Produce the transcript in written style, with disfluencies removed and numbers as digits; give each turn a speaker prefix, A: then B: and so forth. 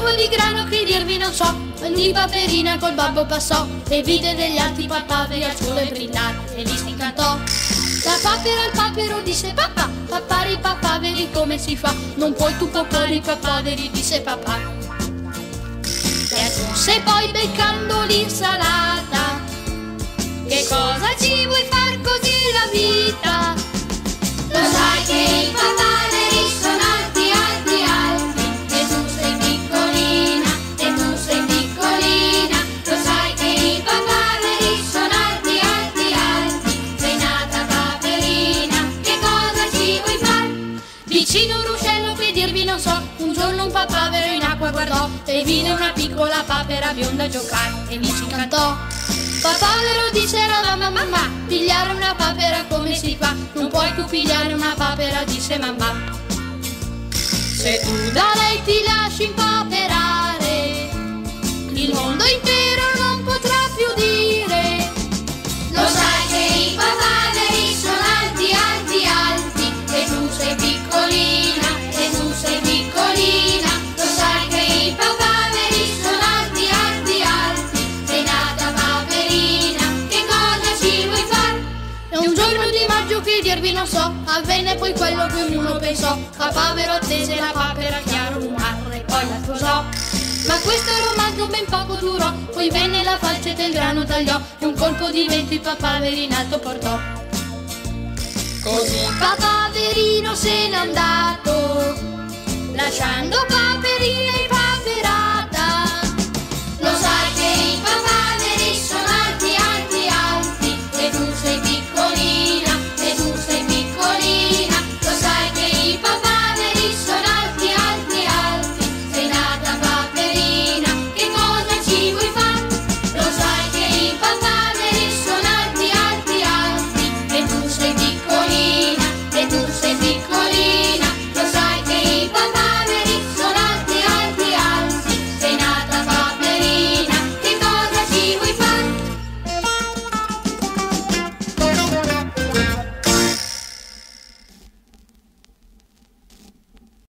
A: campo di grano che dirvi non so, ogni paperina col babbo passò e vide degli altri papaveri al sole brillare e li si incantò. La papera al papero disse papà, papare i papaveri come si fa? Non puoi tu papare i papaveri, disse papà. E aggiunse poi beccando l'insalata, che cosa ci vuoi far così la vita? Lo sai che i papaveri sono alti, alti, alti, e tu sei piccolina, e tu sei piccolina. Lo sai che i papaveri sono alti, alti, alti, sei nata paperina, che cosa ci vuoi far? Vicino un ruscello che dirvi non so, un giorno un papavero in acqua guardò e vide una piccola papera bionda giocare e mi si incantò. Papavero disse alla mamma, pigliare una papera come si fa? Non puoi tu pigliare una papera, disse mamma. Se tu da lei ti lasci impaperare, il mondo intero non potrà più dire. Lo sai che i papaveri sono alti, alti, alti, e tu sei piccolina, e tu sei piccolina. Lo sai che i papaveri sono alti, alti, alti, sei nata paperina, che cosa ci vuoi far? È un giorno di maggio che dirvi non so, avvenne poi quello che ognuno pensò. Papavero attese la papera chiaro lunare e poi la sposò. Ma questo romanzo ben poco durò, poi venne la falcetta e il grano tagliò e un colpo di vento i papaveri in alto portò. Così papaverino se n'è andato, lasciando paperina